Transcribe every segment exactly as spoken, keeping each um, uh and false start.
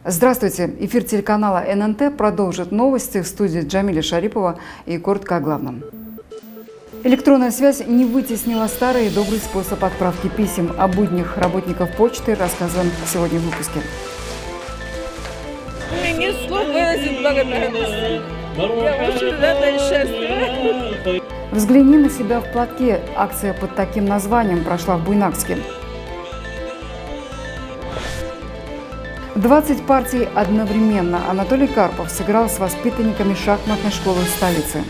Здравствуйте! Эфир телеканала эн эн тэ продолжит новости в студии Джамиля Шарипова и коротко о главном. Электронная связь не вытеснила старый и добрый способ отправки писем. О буднях работников почты рассказываем сегодня в выпуске. У меня нет слов выразить благодарность. Я очень рада и счастлива. Взгляни на себя в платке. Акция под таким названием прошла в Буйнакске. двадцать партий одновременно. Анатолий Карпов сыграл с воспитанниками шахматной школы столицы.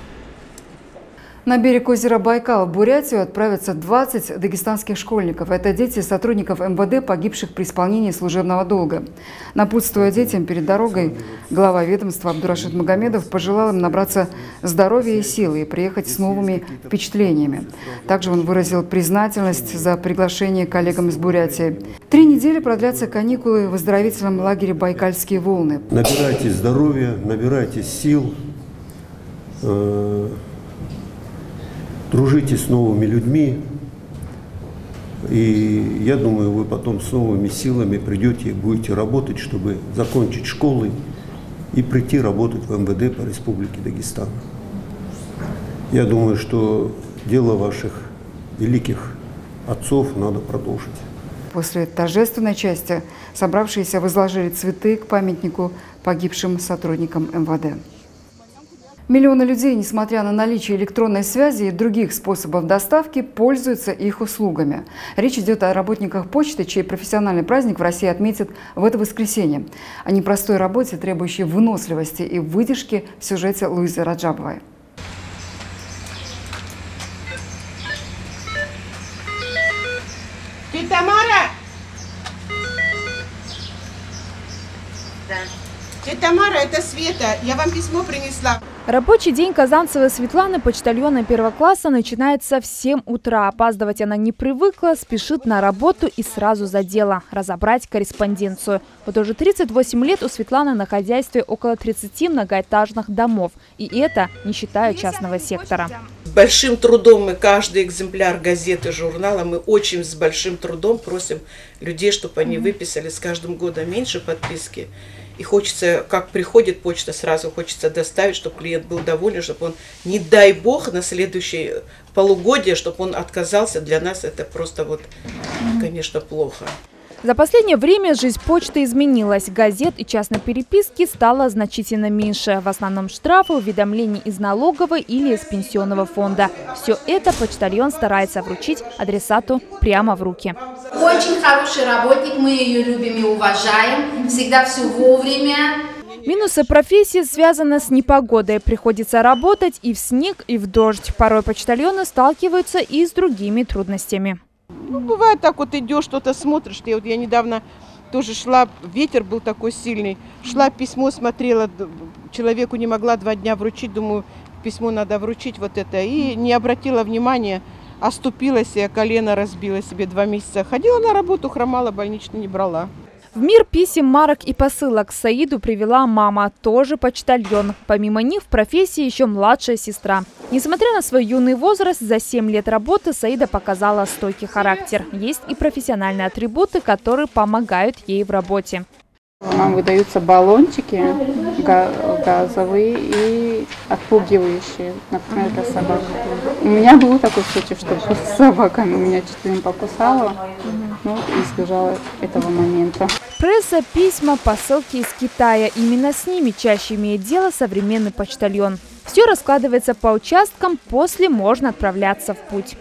На берег озера Байкал в Бурятию отправятся двадцать дагестанских школьников. Это дети сотрудников эм вэ дэ, погибших при исполнении служебного долга. Напутствуя детям перед дорогой, глава ведомства Абдурашид Магомедов пожелал им набраться здоровья и силы и приехать с новыми впечатлениями. Также он выразил признательность за приглашение коллегам из Бурятии. Три недели продлятся каникулы в оздоровительном лагере «Байкальские волны». Набирайтесь здоровья, набирайтесь сил. Дружите с новыми людьми, и я думаю, вы потом с новыми силами придете и будете работать, чтобы закончить школы и прийти работать в эм вэ дэ по Республике Дагестан. Я думаю, что дело ваших великих отцов надо продолжить. После торжественной части собравшиеся возложили цветы к памятнику погибшим сотрудникам эм вэ дэ. Миллионы людей, несмотря на наличие электронной связи и других способов доставки, пользуются их услугами. Речь идет о работниках почты, чей профессиональный праздник в России отметят в это воскресенье. О непростой работе, требующей выносливости и выдержки, в сюжете Луизы Раджабовой. Тетя Тамара! Да. Тетя Тамара, это Света. Я вам письмо принесла. Рабочий день казанцевой Светланы, почтальона первого класса, начинается в семь утра. Опаздывать она не привыкла, спешит на работу и сразу за дело – разобрать корреспонденцию. Вот уже тридцать восемь лет у Светланы на хозяйстве около тридцати многоэтажных домов. И это не считая частного сектора. Большим трудом мы каждый экземпляр газеты, журнала, мы очень с большим трудом просим людей, чтобы они выписали с каждым годом меньше подписки. И хочется, как приходит почта, сразу хочется доставить, чтобы клиент был доволен, чтобы он, не дай бог, на следующее полугодие, чтобы он отказался. Для нас это просто вот, конечно, плохо. За последнее время жизнь почты изменилась. Газет и частной переписки стало значительно меньше. В основном штрафы, уведомления из налоговой или из пенсионного фонда. Все это почтальон старается вручить адресату прямо в руки. Очень хороший работник, мы ее любим и уважаем. Всегда все вовремя. Минусы профессии связаны с непогодой. Приходится работать и в снег, и в дождь. Порой почтальоны сталкиваются и с другими трудностями. Ну, бывает так, вот идешь, что-то смотришь. Я, вот, я недавно тоже шла, ветер был такой сильный. Шла, письмо смотрела, человеку не могла два дня вручить. Думаю, письмо надо вручить вот это. И не обратила внимания, оступилась, и колено разбила себе два месяца. Ходила на работу, хромала, больничный не брала. В мир писем, марок и посылок Саиду привела мама, тоже почтальон. Помимо них в профессии еще младшая сестра. Несмотря на свой юный возраст, за семь лет работы Саида показала стойкий характер. Есть и профессиональные атрибуты, которые помогают ей в работе. Нам выдаются баллончики газовые и отпугивающие, например, для собак. У меня был такой случай, что собака меня чуть ли не покусала, но избежала этого момента. Пресса, письма, посылки из Китая. Именно с ними чаще имеет дело современный почтальон. Все раскладывается по участкам, после можно отправляться в путь.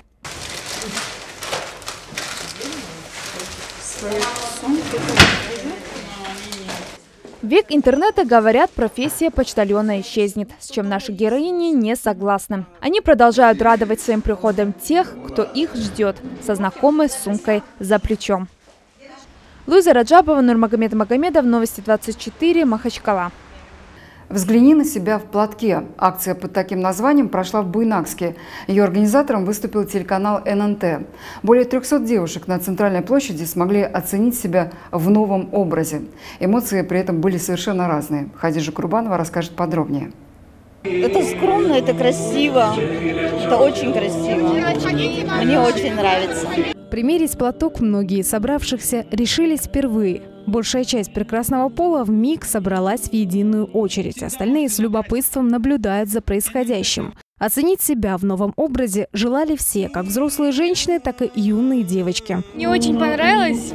В век интернета, говорят, профессия почтальона исчезнет, с чем наши героини не согласны. Они продолжают радовать своим приходом тех, кто их ждет, со знакомой сумкой за плечом. Луиза Раджабова, Нурмагомед Магомедов, Новости двадцать четыре, Махачкала. «Взгляни на себя в платке». Акция под таким названием прошла в Буйнакске. Ее организатором выступил телеканал эн эн тэ. Более трёхсот девушек на центральной площади смогли оценить себя в новом образе. Эмоции при этом были совершенно разные. Хадижа Курбанова расскажет подробнее. Это скромно, это красиво, это очень красиво. Мне очень нравится. Примерить платок многие собравшихся решились впервые. Большая часть прекрасного пола вмиг собралась в единую очередь. Остальные с любопытством наблюдают за происходящим. Оценить себя в новом образе желали все, как взрослые женщины, так и юные девочки. Мне очень понравилось.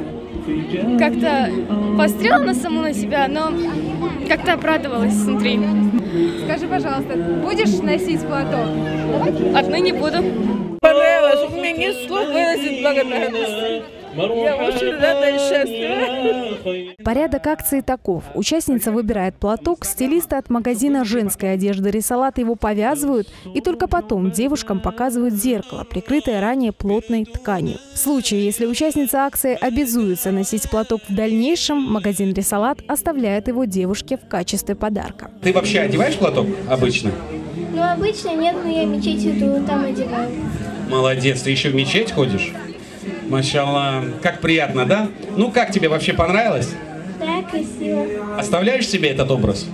Как-то посмотрела на саму на себя, но как-то обрадовалась внутри. Скажи, пожалуйста, будешь носить платок? Отныне буду. Понравилось. У меня нет слов выразить благодарность. Я очень рада и счастлива. Порядок акции таков. Участница выбирает платок, стилисты от магазина женской одежды «Рисалат» его повязывают, и только потом девушкам показывают зеркало, прикрытое ранее плотной тканью. В случае, если участница акции обязуется носить платок в дальнейшем, магазин «Рисалат» оставляет его девушке в качестве подарка. Ты вообще одеваешь платок обычно? Ну, обычно нет, но я в мечеть иду, там одеваю. Молодец, ты еще в мечеть ходишь? Машаллах, как приятно, да? Ну, как тебе вообще понравилось? Да, красиво. Оставляешь себе этот образ?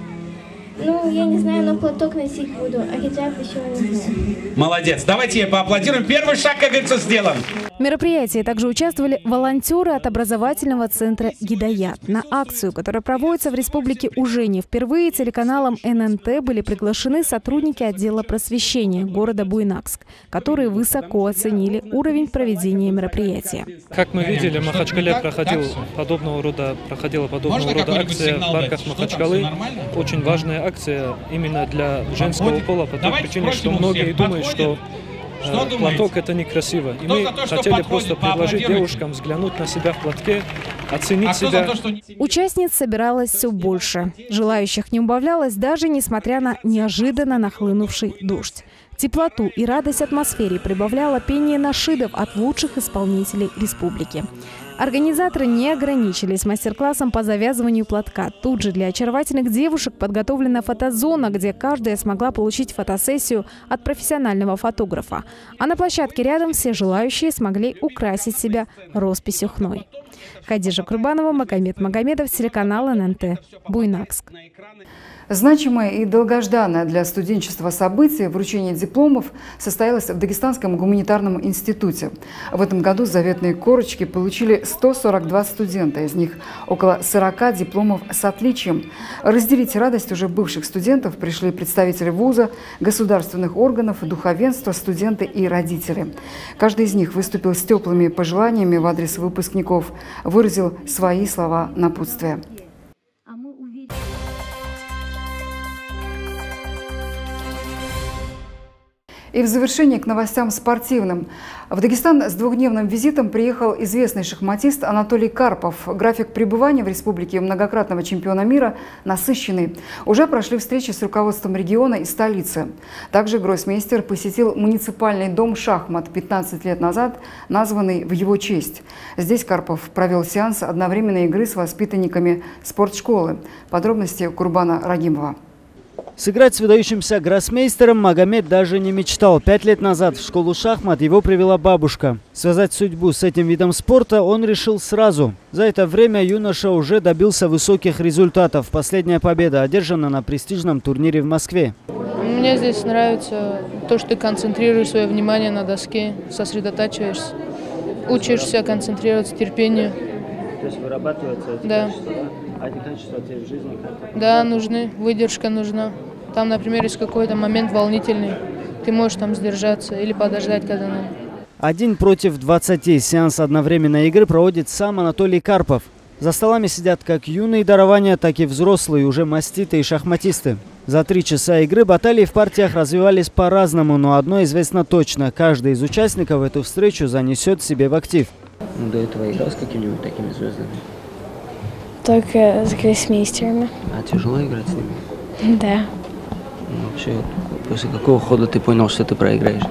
Ну, я не знаю, но платок носить буду, а хиджаб еще не знаю. Молодец, давайте ей поаплодируем. Первый шаг, как говорится, сделан. В мероприятии также участвовали волонтеры от образовательного центра «Гидаят». На акцию, которая проводится в республике уже не впервые, телеканалом эн эн тэ были приглашены сотрудники отдела просвещения города Буйнакск, которые высоко оценили уровень проведения мероприятия. Как мы видели, в Махачкале проходил подобного рода, проходила подобного рода акция в парках Махачкалы. Очень важная акция именно для женского пола, по той причине, что многие думают, что э, платок это некрасиво. И мы хотели просто предложить девушкам взглянуть на себя в платке, оценить себя. Участниц собиралось все больше. Желающих не убавлялось даже несмотря на неожиданно нахлынувший дождь. Теплоту и радость атмосфере прибавляло пение нашидов от лучших исполнителей республики. Организаторы не ограничились мастер-классом по завязыванию платка. Тут же для очаровательных девушек подготовлена фотозона, где каждая смогла получить фотосессию от профессионального фотографа. А на площадке рядом все желающие смогли украсить себя росписью хной. Хадижа Курбанова, Магомед Магомедов, телеканал эн эн тэ, Буйнакск. Значимое и долгожданное для студенчества событие вручение дипломов состоялось в Дагестанском гуманитарном институте. В этом году заветные корочки получили сто сорок два студента, из них около сорока дипломов с отличием. Разделить радость уже бывших студентов пришли представители вуза, государственных органов, духовенства, студенты и родители. Каждый из них выступил с теплыми пожеланиями в адрес выпускников, выразил свои слова напутствия. И в завершение к новостям спортивным. В Дагестан с двухдневным визитом приехал известный шахматист Анатолий Карпов. График пребывания в республике многократного чемпиона мира насыщенный. Уже прошли встречи с руководством региона и столицы. Также гроссмейстер посетил муниципальный дом «Шахмат» пятнадцать лет назад, названный в его честь. Здесь Карпов провел сеанс одновременной игры с воспитанниками спортшколы. Подробности Курбана Рагимова. Сыграть с выдающимся гроссмейстером Магомед даже не мечтал. Пять лет назад в школу шахмат его привела бабушка. Связать судьбу с этим видом спорта он решил сразу. За это время юноша уже добился высоких результатов. Последняя победа одержана на престижном турнире в Москве. Мне здесь нравится то, что ты концентрируешь свое внимание на доске, сосредотачиваешься, учишься концентрироваться, терпению. То есть вырабатывается эти да. качества, да? А эти качества тебе в жизни как-то? Да, нужны. Выдержка нужна. Там, например, есть какой-то момент волнительный. Ты можешь там сдержаться или подождать, когда надо. Один против двадцати. Сеанс одновременной игры проводит сам Анатолий Карпов. За столами сидят как юные дарования, так и взрослые, уже маститые шахматисты. За три часа игры баталии в партиях развивались по-разному, но одно известно точно. Каждый из участников эту встречу занесет себе в актив. До этого играл с какими-нибудь такими звездами? Только с гроссмейстерами. А тяжело играть с ними? Да. Ну, вообще, после какого хода ты понял, что ты проиграешь?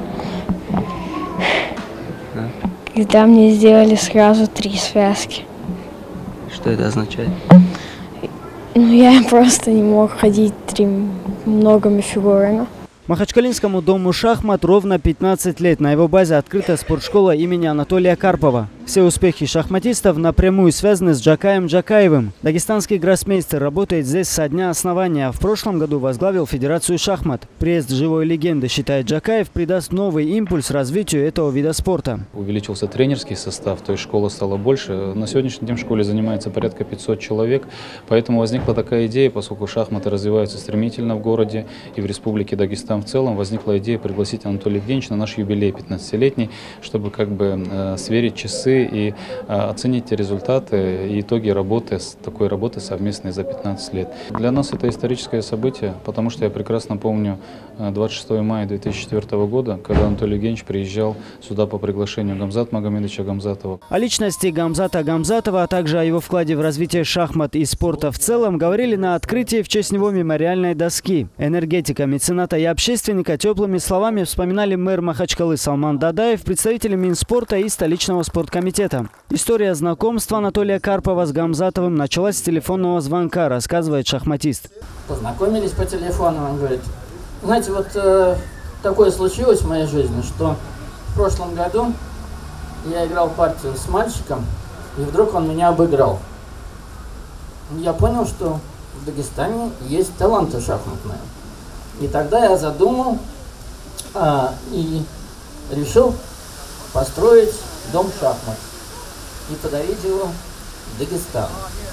А? Когда мне сделали сразу три связки. Что это означает? Ну, я просто не мог ходить три многими фигурами. Махачкалинскому дому шахмат ровно пятнадцать лет. На его базе открыта спортшкола имени Анатолия Карпова. Все успехи шахматистов напрямую связаны с Джакаем Джакаевым. Дагестанский гроссмейстер работает здесь со дня основания, а в прошлом году возглавил Федерацию шахмат. Приезд живой легенды, считает Джакаев, придаст новый импульс развитию этого вида спорта. Увеличился тренерский состав, то есть школа стала больше. На сегодняшний день в школе занимается порядка пятисот человек, поэтому возникла такая идея, поскольку шахматы развиваются стремительно в городе и в республике Дагестан в целом, возникла идея пригласить Анатолия Евгеньевича на наш юбилей пятнадцатилетний, чтобы как бы э, сверить часы и э, оценить те результаты и итоги работы, такой работы совместной за пятнадцать лет. Для нас это историческое событие, потому что я прекрасно помню двадцать шестого мая две тысячи четвёртого года, когда Анатолий Евгеньевич приезжал сюда по приглашению Гамзата Магомедовича Гамзатова. О личности Гамзата Гамзатова, а также о его вкладе в развитие шахмат и спорта в целом говорили на открытии в честь него мемориальной доски. Энергетика, мецената и общественника теплыми словами вспоминали мэр Махачкалы Салман Дадаев, представители Минспорта и столичного спорткомитета. История знакомства Анатолия Карпова с Гамзатовым началась с телефонного звонка, рассказывает шахматист. Познакомились по телефону, он говорит: знаете, вот э, такое случилось в моей жизни, что в прошлом году я играл партию с мальчиком, и вдруг он меня обыграл. Я понял, что в Дагестане есть таланты шахматные. И тогда я задумал а, и решил построить дом шахмат и подарить его Дагестану.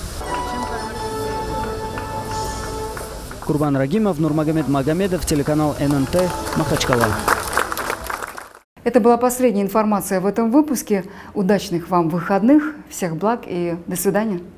Курбан Рагимов, Нурмагомед Магомедов, телеканал эн эн тэ, Махачкала. Это была последняя информация в этом выпуске. Удачных вам выходных, всех благ и до свидания.